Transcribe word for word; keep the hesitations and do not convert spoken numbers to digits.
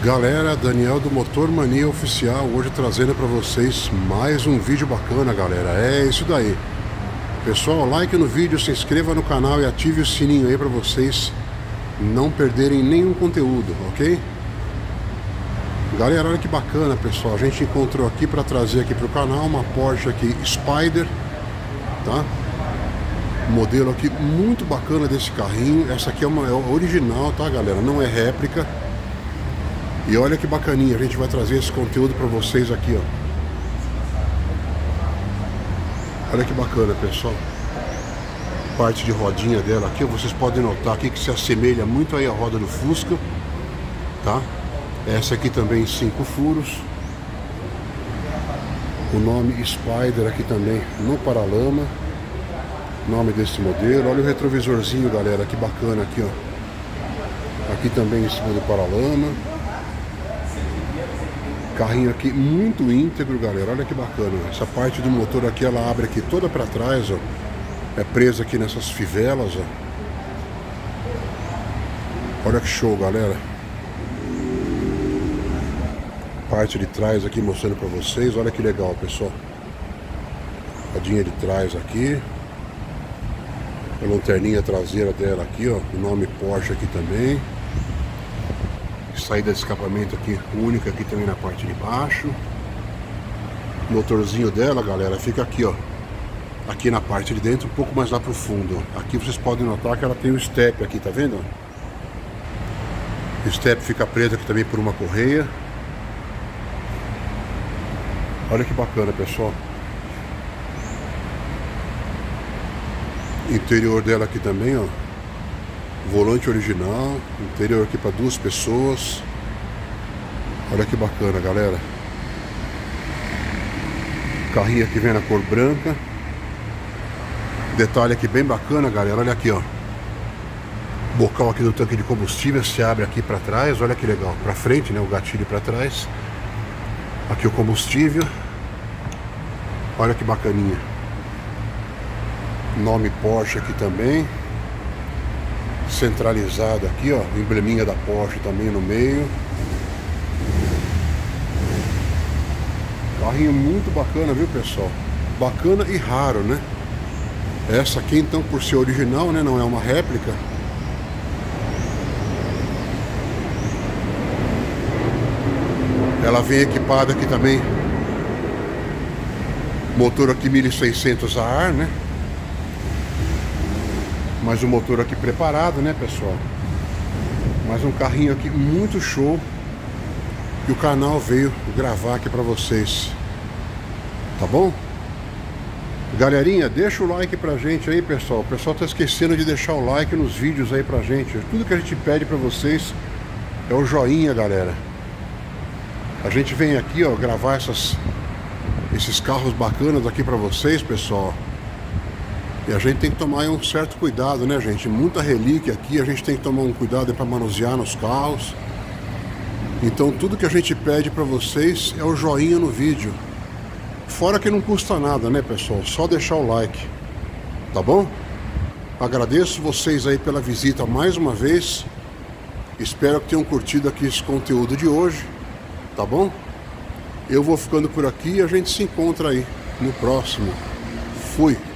Galera, Daniel do Motor Mania Oficial, hoje trazendo para vocês mais um vídeo bacana, galera. É isso daí. Pessoal, like no vídeo, se inscreva no canal e ative o sininho aí para vocês não perderem nenhum conteúdo, ok? Galera, olha que bacana, pessoal. A gente encontrou aqui para trazer aqui para o canal uma Porsche aqui Spyder, tá? Modelo aqui muito bacana desse carrinho. Essa aqui é uma é original, tá, galera? Não é réplica. E olha que bacaninha, a gente vai trazer esse conteúdo para vocês aqui, ó. Olha que bacana, pessoal. Parte de rodinha dela aqui, vocês podem notar aqui que se assemelha muito aí a roda do Fusca, tá? Essa aqui também cinco furos. O nome Spyder aqui também no paralama. Nome desse modelo. Olha o retrovisorzinho, galera, que bacana aqui, ó. Aqui também em cima do paralama. Carrinho aqui muito íntegro, galera. Olha que bacana. Essa parte do motor aqui, ela abre aqui toda para trás, ó. É presa aqui nessas fivelas, ó. Olha que show, galera. Parte de trás aqui mostrando para vocês. Olha que legal, pessoal. Rodinha de trás aqui. A lanterninha traseira dela aqui, ó. O nome Porsche aqui também. Saída de escapamento aqui única aqui também na parte de baixo. O motorzinho dela, galera, fica aqui, ó. Aqui na parte de dentro, um pouco mais lá pro fundo. Aqui vocês podem notar que ela tem o step aqui, tá vendo? O step fica preso aqui também por uma correia. Olha que bacana, pessoal. Interior dela aqui também, ó. Volante original, interior aqui para duas pessoas. Olha que bacana, galera. Carrinho aqui vem na cor branca. Detalhe aqui bem bacana, galera. Olha aqui, ó. Bocal aqui do tanque de combustível se abre aqui para trás. Olha que legal. Para frente, né? O gatilho para trás. Aqui o combustível. Olha que bacaninha. Nome Porsche aqui também. Centralizado aqui, ó, embleminha da Porsche também no meio. Carrinho muito bacana, viu, pessoal? Bacana e raro, né? Essa aqui, então, por ser original, né, não é uma réplica. Ela vem equipada aqui também. Motor aqui mil e seiscentos a ar, né? Mais um motor aqui preparado, né, pessoal? Mais um carrinho aqui muito show que o canal veio gravar aqui pra vocês. Tá bom? Galerinha, deixa o like pra gente aí, pessoal. O pessoal tá esquecendo de deixar o like nos vídeos aí pra gente. Tudo que a gente pede pra vocês é o joinha, galera. A gente vem aqui, ó, gravar essas, esses carros bacanas aqui pra vocês, pessoal. E a gente tem que tomar um certo cuidado, né, gente? Muita relíquia aqui, a gente tem que tomar um cuidado para manusear nos carros. Então tudo que a gente pede para vocês é o joinha no vídeo. Fora que não custa nada, né, pessoal? Só deixar o like, tá bom? Agradeço vocês aí pela visita mais uma vez. Espero que tenham curtido aqui esse conteúdo de hoje, tá bom? Eu vou ficando por aqui e a gente se encontra aí no próximo. Fui!